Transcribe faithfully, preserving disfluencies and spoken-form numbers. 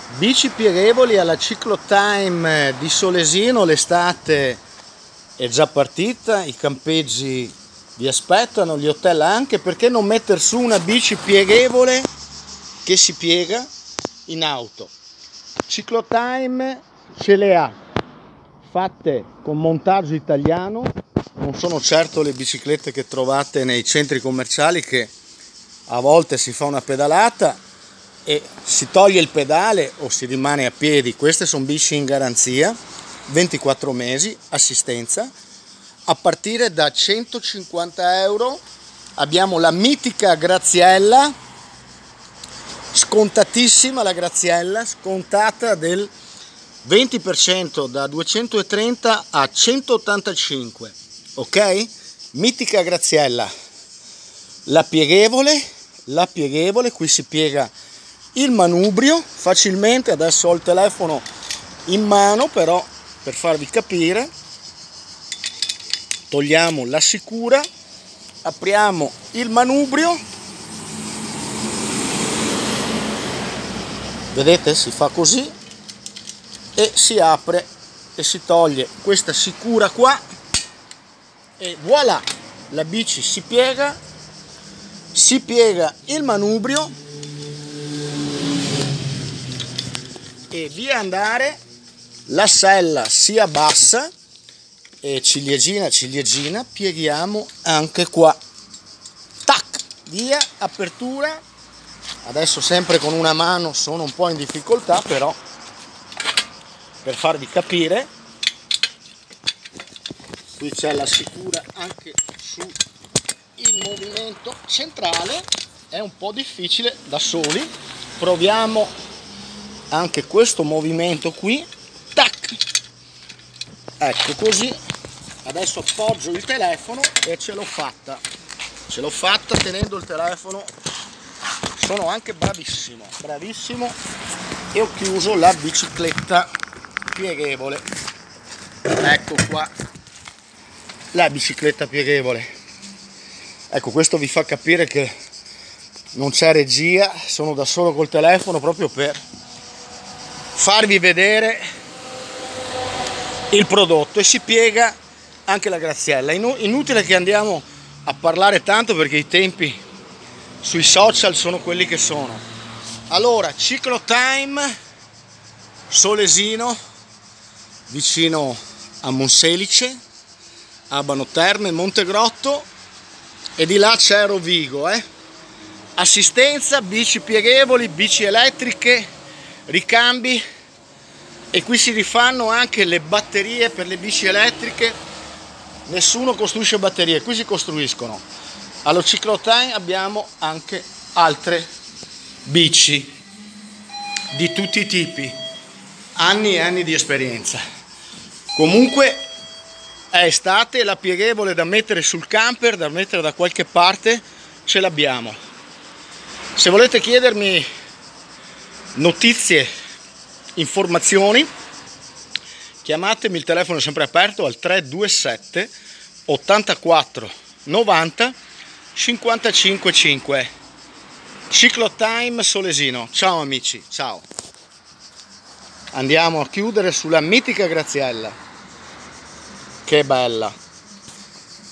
Bici pieghevoli alla Ciclotime di Solesino, l'estate è già partita, i campeggi vi aspettano, gli hotel anche. Perché non mettere su una bici pieghevole che si piega in auto? Ciclotime ce le ha fatte con montaggio italiano, non sono certo le biciclette che trovate nei centri commerciali, che a volte si fa una pedalata e si toglie il pedale o si rimane a piedi. Queste sono bici in garanzia, ventiquattro mesi, assistenza. A partire da centocinquanta euro abbiamo la mitica Graziella, scontatissima la Graziella, scontata del venti per cento, da duecentotrenta a centottantacinque, ok? Mitica Graziella, la pieghevole, la pieghevole, qui si piega il manubrio facilmente. Adesso ho il telefono in mano, però per farvi capire, togliamo la sicura, apriamo il manubrio, vedete, si fa così e si apre e si toglie questa sicura qua e voilà, la bici si piega, si piega il manubrio e via andare. La sella si abbassa e ciliegina ciliegina pieghiamo anche qua, tac, via, apertura. Adesso sempre con una mano, sono un po' in difficoltà, però per farvi capire, qui c'è la sicura anche sul movimento centrale, è un po' difficile da soli, proviamo anche questo movimento qui, tac, ecco così. Adesso appoggio il telefono e ce l'ho fatta, ce l'ho fatta tenendo il telefono, sono anche bravissimo, bravissimo e ho chiuso la bicicletta pieghevole. Ecco qua la bicicletta pieghevole. Ecco, questo vi fa capire che non c'è regia, sono da solo col telefono proprio per farvi vedere il prodotto. E si piega anche la Graziella. Inutile che andiamo a parlare tanto perché i tempi sui social sono quelli che sono. Allora, Ciclotime Solesino, vicino a Monselice, Abano Terme, Montegrotto, e di là c'è Rovigo, eh? Assistenza, bici pieghevoli, bici elettriche, ricambi, e qui si rifanno anche le batterie per le bici elettriche. Nessuno costruisce batterie, qui si costruiscono. Allo Ciclotime abbiamo anche altre bici di tutti i tipi, anni e anni di esperienza. Comunque è estate, la pieghevole da mettere sul camper, da mettere da qualche parte, ce l'abbiamo. Se volete chiedermi notizie, informazioni, chiamatemi, il telefono è sempre aperto al tre due sette ottantaquattro novanta cinquantacinque cinque. Ciclotime Solesino. Ciao amici, ciao. Andiamo a chiudere sulla mitica Graziella, che bella.